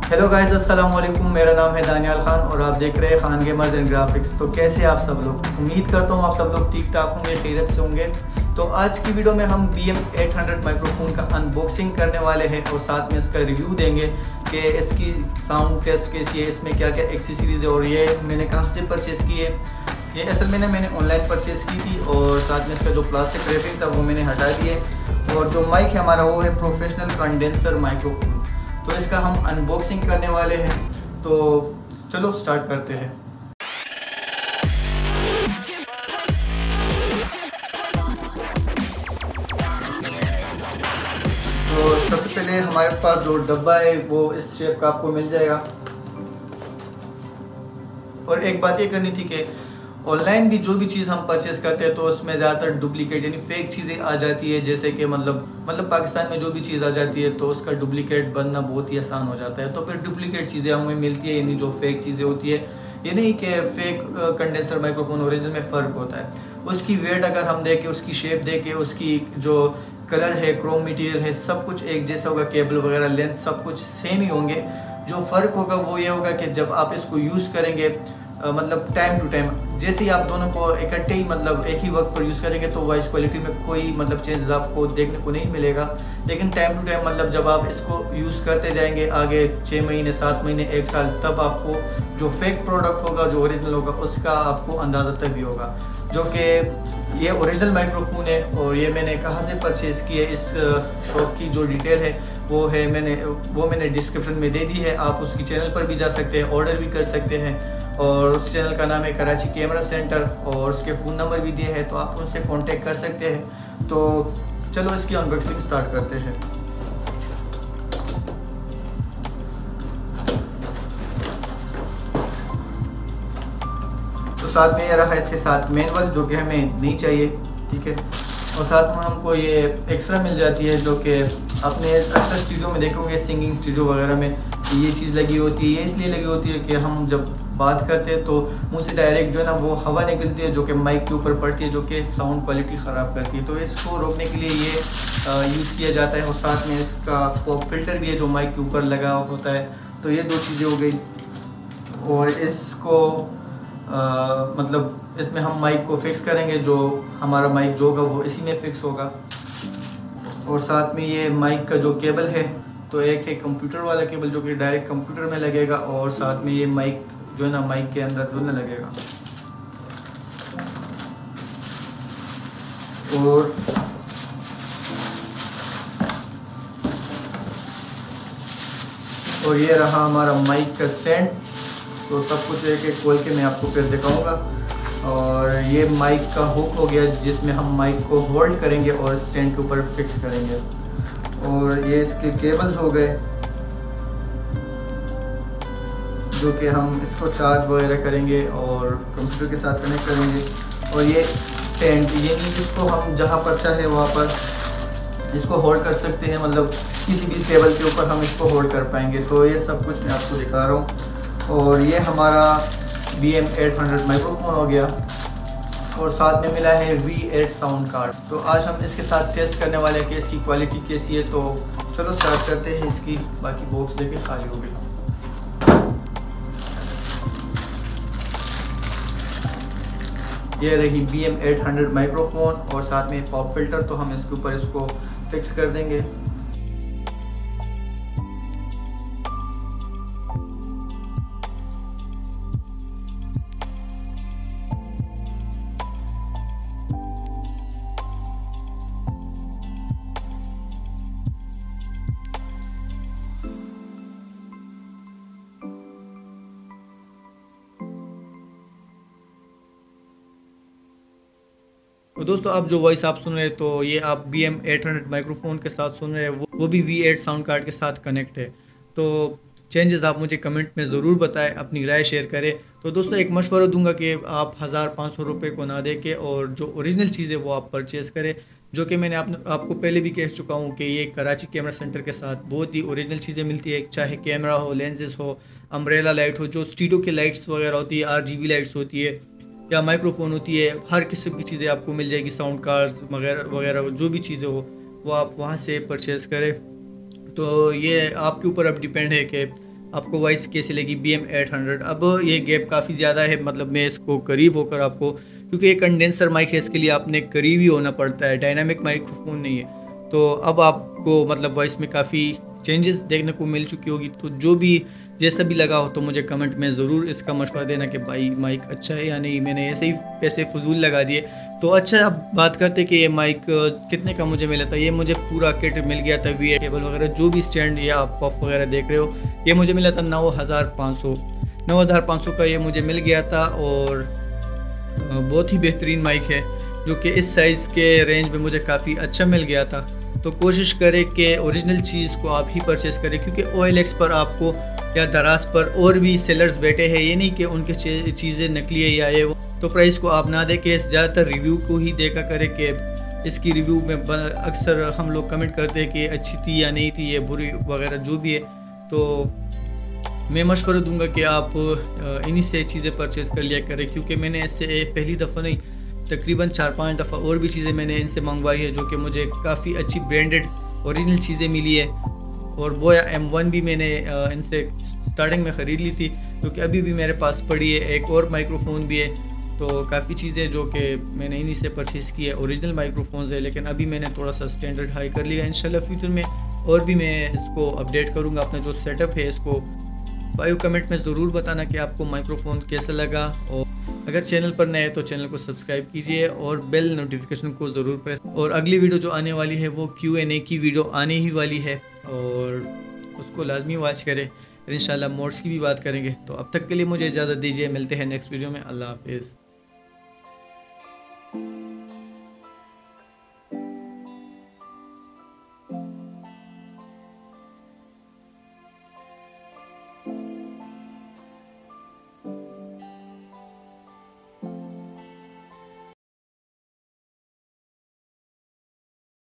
Hello guys, अस्सलाम वालेकुम। मेरा नाम है दानियाल खान और आप देख रहे हैं खान गेमर्स एंड ग्राफिक्स। तो कैसे आप सब लोग? उम्मीद करता हूँ आप सब लोग ठीक ठाक होंगे, खैरियत से होंगे। तो आज की वीडियो में हम BM800 माइक्रोफोन का अनबॉक्सिंग करने वाले हैं और साथ में इसका रिव्यू देंगे कि इसकी साउंड टेस्ट कैसी है, इसमें क्या क्या एक्सेसरीज है और ये मैंने कहाँ से परचेज़ की है। ये असल में मैंने ऑनलाइन परचेज़ की थी और साथ में इसका जो प्लास्टिक रैपिंग था वो मैंने हटा दिए। और जो माइक है हमारा वो है प्रोफेशनल कंडेंसर माइक्रोफोन। तो इसका हम अनबॉक्सिंग करने वाले हैं। तो चलो स्टार्ट करते हैं। तो सबसे पहले हमारे पास जो डब्बा है वो इस शेप का आपको मिल जाएगा। और एक बात ये करनी थी कि ऑनलाइन भी जो भी चीज़ हम परचेज़ करते हैं तो उसमें ज़्यादातर डुप्लीकेट यानी फ़ेक चीज़ें आ जाती है। जैसे कि मतलब पाकिस्तान में जो भी चीज़ आ जाती है तो उसका डुप्लीकेट बनना बहुत ही आसान हो जाता है। तो फिर डुप्लीकेट चीज़ें हमें मिलती है, यानी जो फ़ेक चीज़ें होती है। ये नहीं कि फ़ेक कंडेंसर माइक्रोफोन ओरिजिनल में फ़र्क होता है। उसकी वेट अगर हम देखें, उसकी शेप देखें, उसकी जो कलर है, क्रोम मटेरियल है, सब कुछ एक जैसा होगा। केबल वगैरह लेंथ सब कुछ सेम ही होंगे। जो फ़र्क होगा वो ये होगा कि जब आप इसको यूज़ करेंगे मतलब टाइम टू टाइम, जैसे ही आप दोनों को इकट्ठे ही मतलब एक ही वक्त पर यूज़ करेंगे तो वॉइस क्वालिटी में कोई मतलब चेंज आपको देखने को नहीं मिलेगा। लेकिन टाइम टू टाइम मतलब जब आप इसको यूज़ करते जाएंगे आगे 6 महीने, 7 महीने, 1 साल, तब आपको जो फेक प्रोडक्ट होगा, जो ओरिजिनल होगा, उसका आपको अंदाज़ा तभी होगा। जो कि ये ओरिजिनल माइक्रोफोन है और ये मैंने कहाँ से परचेज़ की है, इस शॉप की जो डिटेल है वो मैंने डिस्क्रिप्शन में दे दी है। आप उसकी चैनल पर भी जा सकते हैं, ऑर्डर भी कर सकते हैं। और उस चैनल का नाम है कराची कैमरा सेंटर और उसके फ़ोन नंबर भी दिए हैं, तो आप उनसे कांटेक्ट कर सकते हैं। तो चलो इसकी अनबॉक्सिंग स्टार्ट करते हैं। तो साथ में ये रहा इसके साथ मैनुअल, जो कि हमें नहीं चाहिए, ठीक है। और साथ में हमको ये एक्स्ट्रा मिल जाती है, जो कि अपने अक्सर स्टूडियो में देखोगे, सिंगिंग स्टूडियो वगैरह में ये चीज़ लगी होती है। ये इसलिए लगी होती है कि हम जब बात करते हैं तो मुंह से डायरेक्ट जो है ना वो हवा निकलती है, जो कि माइक के ऊपर पड़ती है, जो कि साउंड क्वालिटी ख़राब करती है। तो इसको रोकने के लिए ये यूज़ किया जाता है। और साथ में इसका पॉप फिल्टर भी है जो माइक के ऊपर लगा होता है। तो ये दो चीज़ें हो गई। और इसको मतलब इसमें हम माइक को फिक्स करेंगे, जो हमारा माइक जो होगा वो इसी में फ़िक्स होगा। और साथ में ये माइक का जो केबल है, तो एक है कंप्यूटर वाला केबल जो कि डायरेक्ट कंप्यूटर में लगेगा, और साथ में ये माइक जो है ना माइक के अंदर जो ना लगेगा। और ये रहा हमारा माइक का स्टैंड। तो सब कुछ एक एक खोल के मैं आपको फिर दिखाऊंगा। और ये माइक का हुक हो गया जिसमें हम माइक को होल्ड करेंगे और स्टैंड के ऊपर फिक्स करेंगे। और ये इसके केबल्स हो गए जो कि हम इसको चार्ज वगैरह करेंगे और कंप्यूटर के साथ कनेक्ट करेंगे। और ये स्टैंड, ये नहीं जिसको हम जहाँ पर चाहे वहाँ पर इसको होल्ड कर सकते हैं, मतलब किसी भी टेबल के ऊपर हम इसको होल्ड कर पाएंगे। तो ये सब कुछ मैं आपको दिखा रहा हूँ। और ये हमारा BM800 माइक्रोफोन हो गया और साथ में मिला है V8 साउंड कार्ड। तो आज हम इसके साथ टेस्ट करने वाले हैं कि इसकी क्वालिटी कैसी है। तो चलो स्टार्ट करते हैं इसकी। बाकी बॉक्स देखिए खाली हो गई। ये रही BM800 माइक्रोफोन और साथ में पॉप फिल्टर। तो हम इसके ऊपर इसको फिक्स कर देंगे। तो दोस्तों आप जो वॉइस आप सुन रहे हैं तो ये आप BM800 माइक्रोफोन के साथ सुन रहे हैं, वो भी V8 साउंड कार्ड के साथ कनेक्ट है। तो चेंजेस आप मुझे कमेंट में ज़रूर बताएं, अपनी राय शेयर करें। तो दोस्तों एक मशवरा दूंगा कि आप 1500 रुपये को ना दे के और जो ओरिजिनल चीज़ है वो आप परचेज़ करें। जो कि मैंने आपको पहले भी कह चुका हूँ कि ये कराची कैमरा सेंटर के साथ बहुत ही ओरिजिनल चीज़ें मिलती है। चाहे कैमरा हो, लेंसेज हो, अम्ब्रेला लाइट हो, जो स्टूडियो की लाइट्स वगैरह होती है, RGB लाइट्स होती है, या माइक्रोफोन होती है, हर किस्म की चीज़ें आपको मिल जाएगी। साउंड कार्ड्स वगैरह वगैरह जो भी चीज़ें वो आप वहाँ से परचेज़ करें। तो ये आपके ऊपर अब डिपेंड है कि आपको वॉइस कैसी लगी BM800। अब ये गैप काफ़ी ज़्यादा है, मतलब मैं इसको करीब होकर आपको, क्योंकि ये कंडेंसर माइक है, इसके लिए आपने करीब ही होना पड़ता है, डायनामिक माइक्रोफोन नहीं है। तो अब आपको मतलब वॉइस में काफ़ी चेंजेस देखने को मिल चुकी होगी। तो जो भी जैसा भी लगा हो तो मुझे कमेंट में ज़रूर इसका मशवरा देना कि भाई माइक अच्छा है या नहीं। मैंने ऐसे ही पैसे फजूल लगा दिए। तो अच्छा, अब बात करते कि ये माइक कितने का मुझे मिला था। ये मुझे पूरा किट मिल गया था, वी केबल वगैरह जो भी स्टैंड या आप पफ वगैरह देख रहे हो, ये मुझे मिला था 9,500 का ये मुझे मिल गया था। और बहुत ही बेहतरीन माइक है, जो कि इस साइज़ के रेंज में मुझे काफ़ी अच्छा मिल गया था। तो कोशिश करें कि ओरिजिनल चीज़ को आप ही परचेज़ करें, क्योंकि OLX पर आपको या दराज पर और भी सेलर्स बैठे हैं, ये नहीं कि उनके चीज़ें नकली है या ये वो। तो प्राइस को आप ना दें कि ज़्यादातर रिव्यू को ही देखा करें कि इसकी रिव्यू में अक्सर हम लोग कमेंट करते हैं कि अच्छी थी या नहीं थी, ये बुरी वगैरह जो भी है। तो मैं मशवरा दूंगा कि आप इन्हीं से चीज़ें परचेज़ कर लिया करें, क्योंकि मैंने इससे पहली दफ़ा नहीं, तकरीबन 4-5 दफ़ा और भी चीज़ें मैंने इनसे मंगवाई है, जो कि मुझे काफ़ी अच्छी ब्रांडेड ओरिजिनल चीज़ें मिली है। और बोया M1 भी मैंने इनसे स्टार्टिंग में ख़रीद ली थी, क्योंकि अभी भी मेरे पास पड़ी है। एक और माइक्रोफोन भी है। तो काफ़ी चीज़ें जो कि मैंने इन्हीं से परचेज़ की है, ओरिजिनल माइक्रोफोन्स है, लेकिन अभी मैंने थोड़ा सा स्टैंडर्ड हाई कर लिया। इंशाल्लाह फ्यूचर में और भी मैं इसको अपडेट करूँगा, अपना जो सेटअप है इसको। भाई कमेंट में ज़रूर बताना कि आपको माइक्रोफोन कैसा लगा, और अगर चैनल पर नए हैं तो चैनल को सब्सक्राइब कीजिए और बेल नोटिफिकेशन को ज़रूर प्रेस। और अगली वीडियो जो आने वाली है वो Q&A की वीडियो आने ही वाली है, और उसको लाजमी वॉच करें। इंशाल्लाह मोड्स की भी बात करेंगे। तो अब तक के लिए मुझे इजाज़त दीजिए, मिलते हैं नेक्स्ट वीडियो में। अल्लाह हाफिज़।